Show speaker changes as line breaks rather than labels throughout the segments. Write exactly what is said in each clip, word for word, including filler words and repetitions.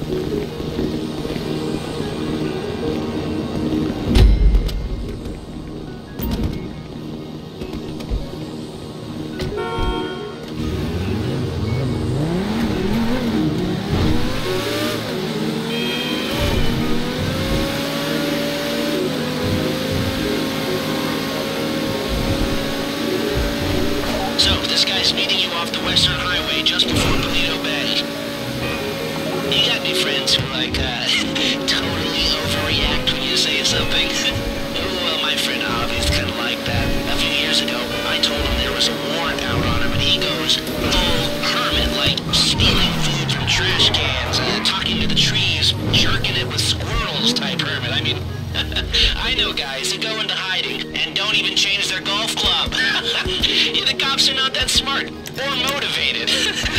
I know guys who go into hiding and don't even change their golf club. Yeah, the cops are not that smart or motivated.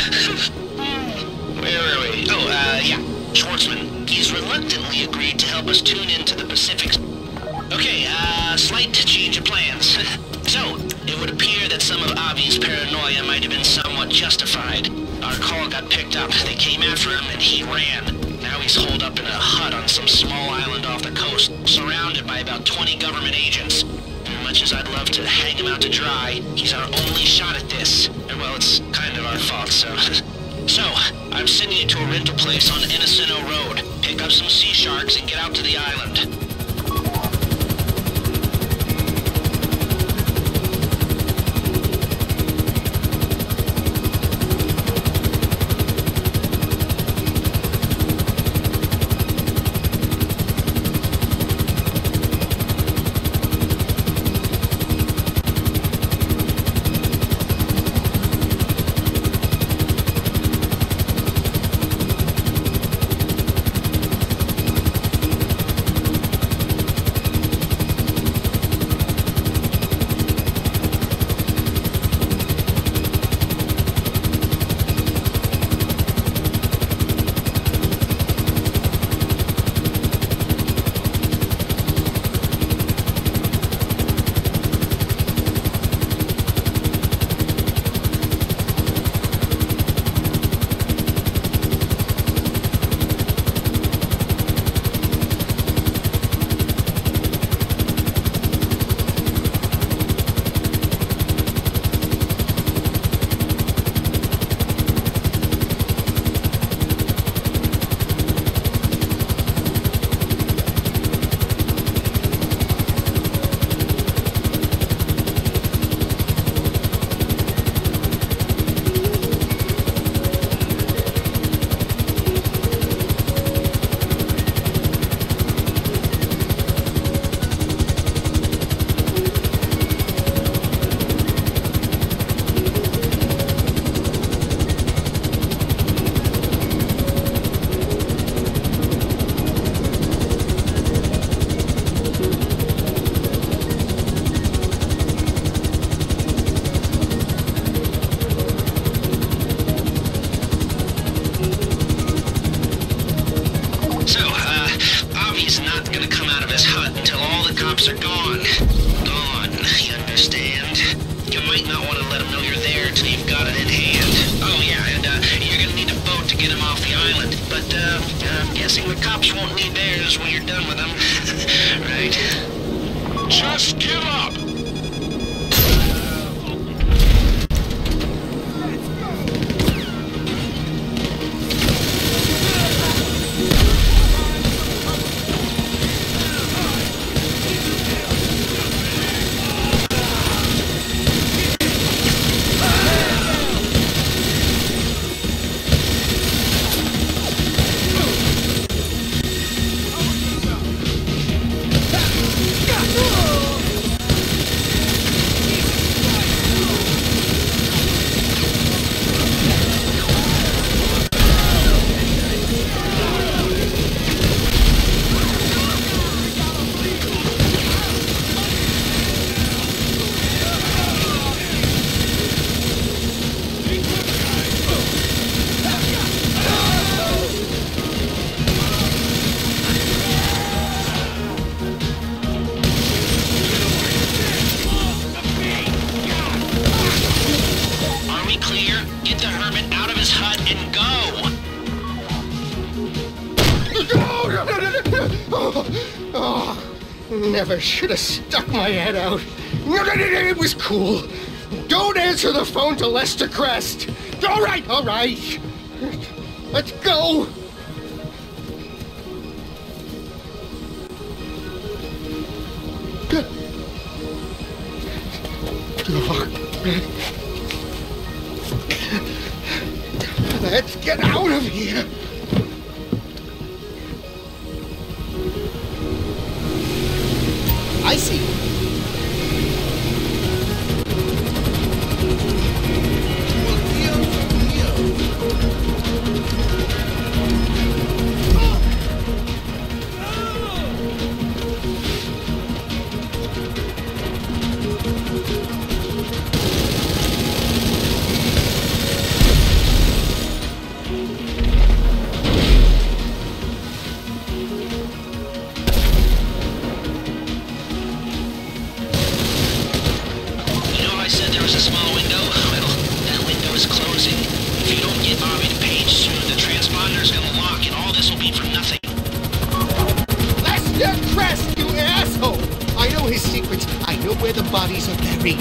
Where are we? Oh, uh, yeah. Schwartzman. He's reluctantly agreed to help us tune into the Pacific. Okay, uh, slight change of plans. So, it would appear that some of Avi's paranoia might have been somewhat justified. Our call got picked up, they came after him, and he ran. Now he's holed up in a hut on some small island off the coast, surrounded by about twenty government agents. And much as I'd love to hang him out to dry, he's our only shot at this. And well, it's kind of our fault, so... So, I'm sending you to a rental place on Enosino Road. Pick up some sea sharks and get out to the island. Are gone. Gone. You understand? You might not want to let them know you're there until you've got it in hand. Oh yeah, and uh, you're gonna need a boat to get them off the island. But uh, I'm guessing the cops won't need theirs when you're done with them. Right? Just give up!
Oh, never should have stuck my head out. No, no, no, no, it was cool. Don't answer the phone to Lester Crest. All right, all right. Let's go. Let's get out of here. I see. Where the bodies are buried.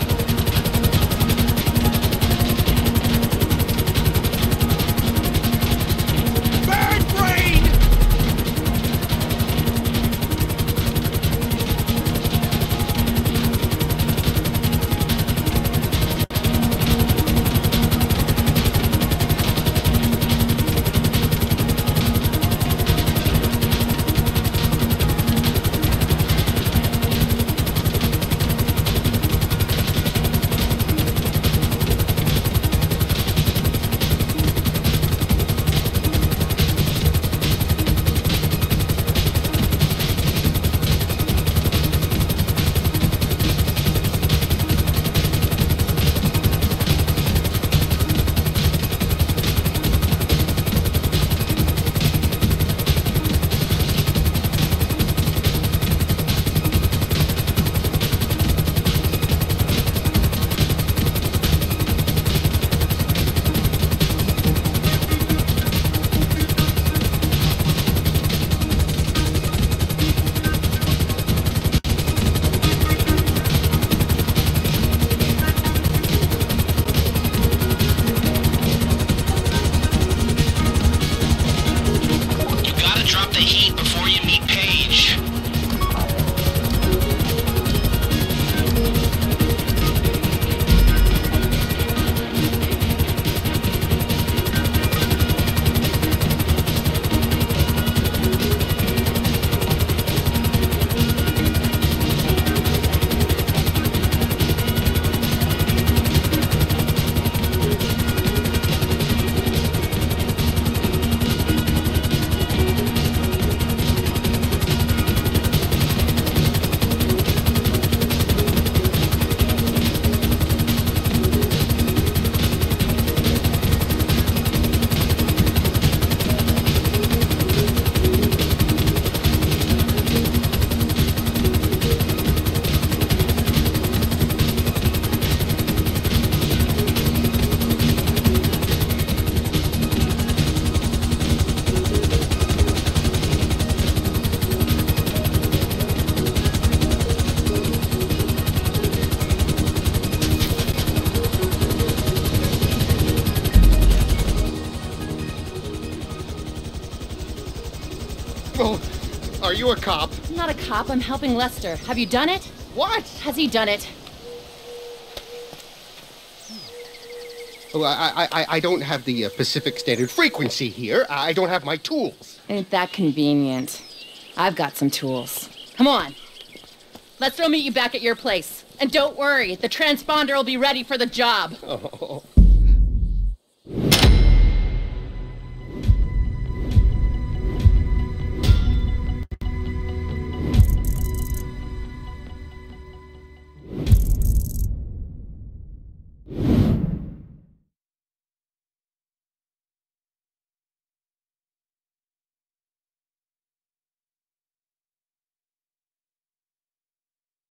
Oh, are you a cop?
I'm not a cop, I'm helping Lester. Have you done it?
What?
Has he done it?
Oh, I, I, I don't have the uh, Pacific Standard Frequency here. I don't have my tools.
Ain't that convenient. I've got some tools. Come on. Lester will meet you back at your place. And don't worry, the transponder will be ready for the job.
Oh.